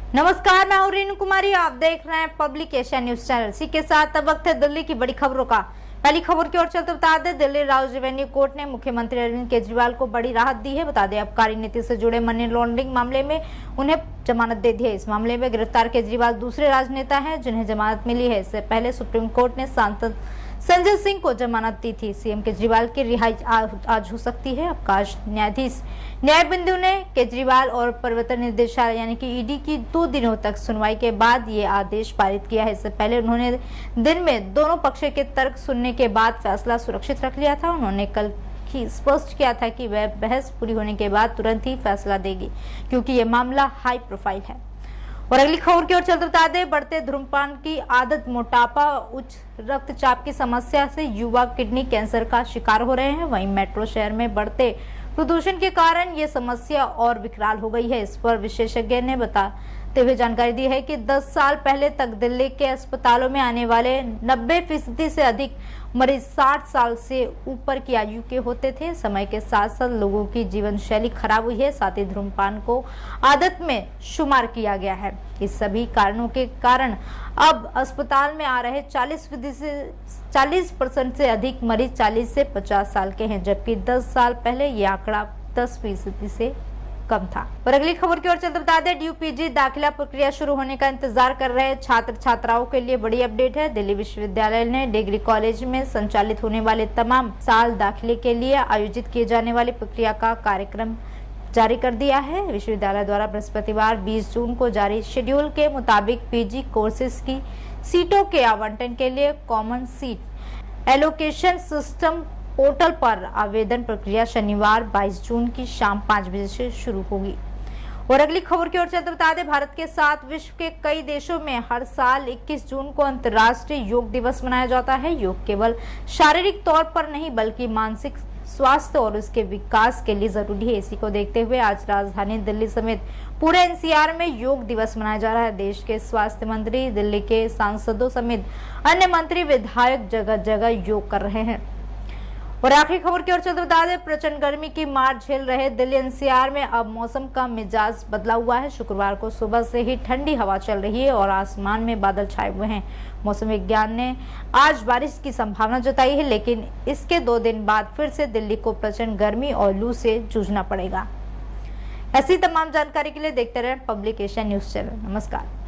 नमस्कार, मैं हूं रीनू कुमारी। आप देख रहे हैं पब्लिक एशिया न्यूज चैनल। इसी के साथ अब वक्त है दिल्ली की बड़ी खबरों का। पहली खबर की ओर चलते बता दें, दिल्ली राउज रेवेन्यू कोर्ट ने मुख्यमंत्री अरविंद केजरीवाल को बड़ी राहत दी है। बता दें, आबकारी नीति से जुड़े मनी लॉन्ड्रिंग मामले में उन्हें जमानत दे दी है। इस मामले में गिरफ्तार केजरीवाल दूसरे राजनेता हैं जिन्हें जमानत मिली है। इससे पहले सुप्रीम कोर्ट ने सांसद संजय सिंह को जमानत दी थी। सीएम केजरीवाल की रिहाई आज हो सकती है। अवकाश न्यायाधीश न्यायबिंदु ने केजरीवाल और प्रवर्तन निदेशालय यानी कि ईडी की 2 दिनों तक सुनवाई के बाद ये आदेश पारित किया है। इससे पहले उन्होंने दिन में दोनों पक्ष के तर्क सुनने के बाद फैसला सुरक्षित रख लिया था। उन्होंने कल ही स्पष्ट किया था कि वह बहस पूरी होने के बाद तुरंत ही फैसला देगी, क्योंकि ये मामला हाई प्रोफाइल है। और अगली खबर की ओर चलते बता दें, बढ़ते धूम्रपान की आदत, मोटापा, उच्च रक्तचाप की समस्या से युवा किडनी कैंसर का शिकार हो रहे हैं। वहीं मेट्रो शहर में बढ़ते प्रदूषण के कारण ये समस्या और विकराल हो गई है। इस पर विशेषज्ञ ने बताते हुए जानकारी दी है कि 10 साल पहले तक दिल्ली के अस्पतालों में आने वाले 90% से अधिक मरीज 60 साल से ऊपर की आयु के होते थे। समय के साथ साथ लोगों की जीवन शैली खराब हुई है। साथ ही धूम्रपान को आदत में शुमार किया गया है। इस सभी कारणों के कारण अब अस्पताल में आ रहे 40% से अधिक मरीज 40 से 50 साल के हैं, जबकि 10 साल पहले ये आंकड़ा 10% से कम था। और अगली खबर की ओर चलते बता दें, ड्यू-पीजी दाखिला प्रक्रिया शुरू होने का इंतजार कर रहे छात्र छात्राओं के लिए बड़ी अपडेट है। दिल्ली विश्वविद्यालय ने डिग्री कॉलेज में संचालित होने वाले तमाम साल दाखिले के लिए आयोजित किए जाने वाली प्रक्रिया का कार्यक्रम जारी कर दिया है। विश्वविद्यालय द्वारा बृहस्पतिवार 20 जून को जारी शेड्यूल के मुताबिक पीजी कोर्सेज की सीटों के आवंटन के लिए common seat allocation system portal पर आवेदन प्रक्रिया शनिवार 22 जून की शाम 5 बजे से शुरू होगी। और अगली खबर की ओर चलते बता दें, भारत के साथ विश्व के कई देशों में हर साल 21 जून को अंतर्राष्ट्रीय योग दिवस मनाया जाता है। योग केवल शारीरिक तौर पर नहीं बल्कि मानसिक स्वास्थ्य और उसके विकास के लिए जरूरी है। इसी को देखते हुए आज राजधानी दिल्ली समेत पूरे एनसीआर में योग दिवस मनाया जा रहा है। देश के स्वास्थ्य मंत्री, दिल्ली के सांसदों समेत अन्य मंत्री, विधायक जगह जगह योग कर रहे हैं। और आखिरी खबर की ओर चलते बता दें, प्रचंड गर्मी की मार झेल रहे दिल्ली एनसीआर में अब मौसम का मिजाज बदला हुआ है। शुक्रवार को सुबह से ही ठंडी हवा चल रही है और आसमान में बादल छाए हुए हैं। मौसम विज्ञान ने आज बारिश की संभावना जताई है, लेकिन इसके 2 दिन बाद फिर से दिल्ली को प्रचंड गर्मी और लू से जूझना पड़ेगा। ऐसी तमाम जानकारी के लिए देखते रहें पब्लिक एशिया न्यूज चैनल। नमस्कार।